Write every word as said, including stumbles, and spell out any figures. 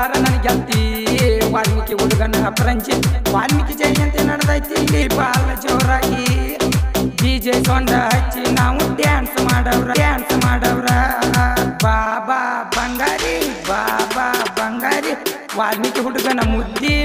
ಬಾರ ನನ್ ಗೆಲ್ತಿ ವಾಲ್ಮೀಕಿ ಹುಡುಗನ ಅಪರಂಜಿ ವಾಲ್ಮೀಕಿ ಜಯಂತಿ ನಡೆದೈತಿ ಇಲ್ಲಿ ಬಾಳ ಜೋರಾಗಿ ಡಿಜೆ ಸೊಂಡ ಹಚ್ಚಿ ನಾವು ಡ್ಯಾನ್ಸ್ ಮಾಡವ್ರ ಡ್ಯಾನ್ಸ್ ಮಾಡವ್ರ ಬಾಬಾ ಬಂಗಾರಿ ಬಾಬಾ ಬಂಗಾರಿ ವಾಲ್ಮೀಕಿ ಹುಡುಗನ ಮುದ್ದಿ